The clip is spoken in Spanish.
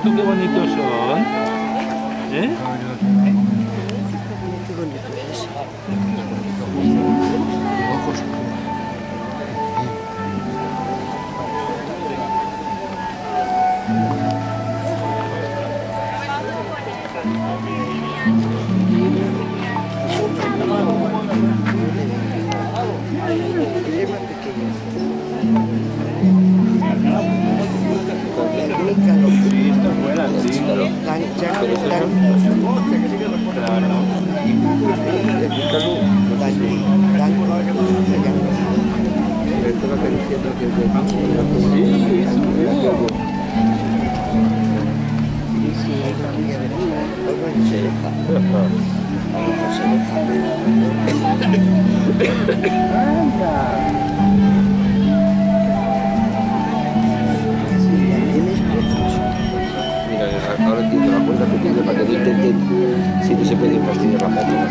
tú qué bonitos son? ¿Eh? Qué bonito es. Mira, ahora tiene la puerta pequeña para que no intenten si no se puede fastidiar la moto.